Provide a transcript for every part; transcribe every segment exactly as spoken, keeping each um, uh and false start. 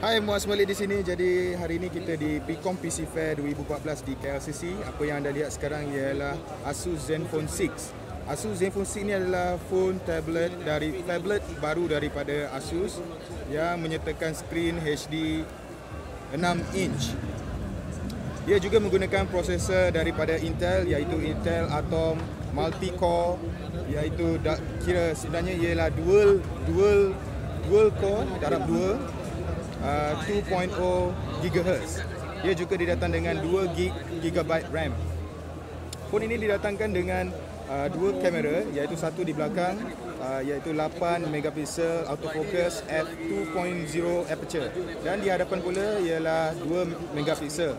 Hai, Muaz balik di sini. Jadi hari ini kita di Picom P C Fair dua ribu empat belas di K L C C. Apa yang anda lihat sekarang ialah Asus Zenfone enam. Asus Zenfone enam ini adalah phone tablet dari tablet baru daripada Asus yang menyertakan skrin H D enam inch. Dia juga menggunakan prosesor daripada Intel, iaitu Intel Atom multi-core, iaitu kira sebenarnya ialah dual dual dual core darab dua. Uh, dua titik kosong gigahertz. Dia juga didatang dengan dua gigabyte RAM. Phone ini didatangkan dengan uh, dua kamera, iaitu satu di belakang, uh, iaitu lapan megapiksel autofocus f dua titik kosong aperture, dan di hadapan pula ialah dua megapiksel.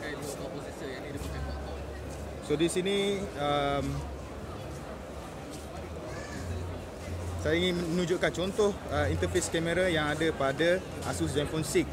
So di sini um, saya ingin menunjukkan contoh uh, interface kamera yang ada pada Asus Zenfone enam.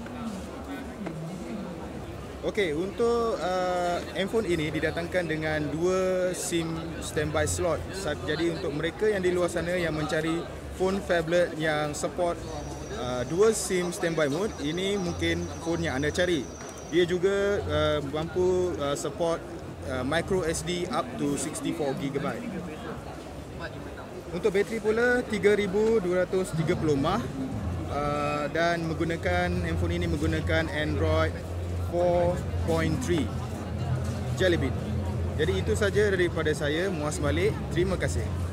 Okey, untuk uh, handphone ini didatangkan dengan dua SIM standby slot. Jadi untuk mereka yang di luar sana yang mencari phone phablet yang support uh, dua SIM standby mode, ini mungkin phone yang anda cari. Dia juga uh, mampu uh, support uh, micro S D up to enam puluh empat gigabyte. Untuk bateri pula tiga ribu dua ratus tiga puluh mAh, uh, dan menggunakan handphone ini menggunakan Android empat titik tiga Jelly Bean. Jadi itu saja daripada saya, Muaz Malik. Terima kasih.